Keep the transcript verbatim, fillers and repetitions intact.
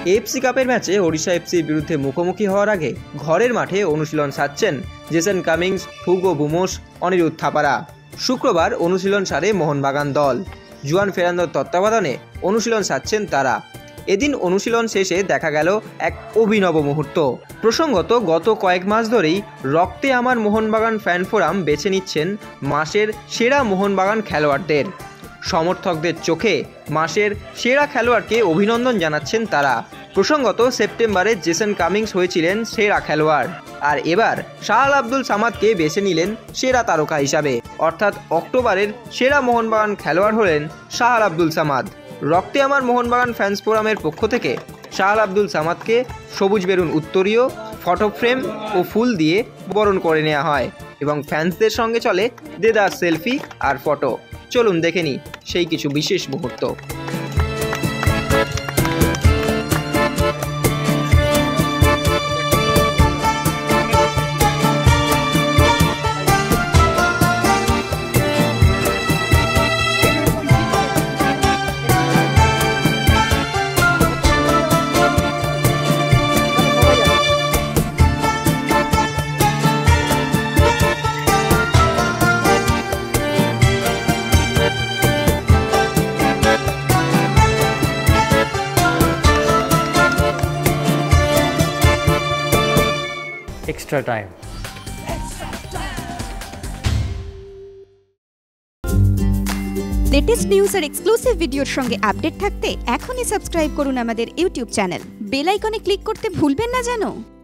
AFC কাপের ম্যাচে ওড়িশা এফসির বিরুদ্ধে মুখোমুখি হওয়ার আগে ঘরের মাঠে অনুশীলন সারছেন Jason Cummings, Hugo Boumous, Anirudh থাপারা। শুক্রবার অনুশীলন সারে মোহনবাগান দল। জুয়ান ফেরান্দোর তত্ত্বাবধানে অনুশীলন সারছেন তারা। এদিন অনুশীলন শেষে দেখা গেল এক অভিনব মুহূর্ত। প্রসঙ্গত গত কয়েক মাস ধরেই রক্তে আমার মোহনবাগান ফ্যান ফোরাম বেছে নিচ্ছেন মাসের সেরা মোহনবাগান খেলোয়াড়দের। সমর্থকদের চোখে মাসের সেরা খেলোয়াড়কে অভিনন্দন জানাচ্ছেন তারা। প্রসঙ্গত সেপ্টেম্বরে জেসন কামিংস হয়েছিলেন সেরা খেলোয়াড়, আর এবার শাহ আব্দুল সামাদকে বেছে নিলেন সেরা তারকা হিসাবে। অর্থাৎ অক্টোবরের সেরা মোহনবাগান খেলোয়াড় হলেন শাহ আব্দুল সামাদ। রক্তে আমার মোহনবাগান ফ্যান্স ফোরামের পক্ষ থেকে শাহ আব্দুল সামাদকে সবুজ বেরুন উত্তরীয়, ফটো ফ্রেম ও ফুল দিয়ে বরণ করে নেওয়া হয় এবং ফ্যান্সদের সঙ্গে চলে দেদার সেলফি আর ফটো। চলুন দেখে নিই সেই কিছু বিশেষ মুহূর্ত। XtraTime। লেটেস্ট নিউজ আর এক্সক্লুসিভ ভিডিওর সঙ্গে আপডেট থাকতে এখনই সাবস্ক্রাইব করুন আমাদের ইউটিউব চ্যানেল। বেল আইকনে ক্লিক করতে ভুলবেন না যেন।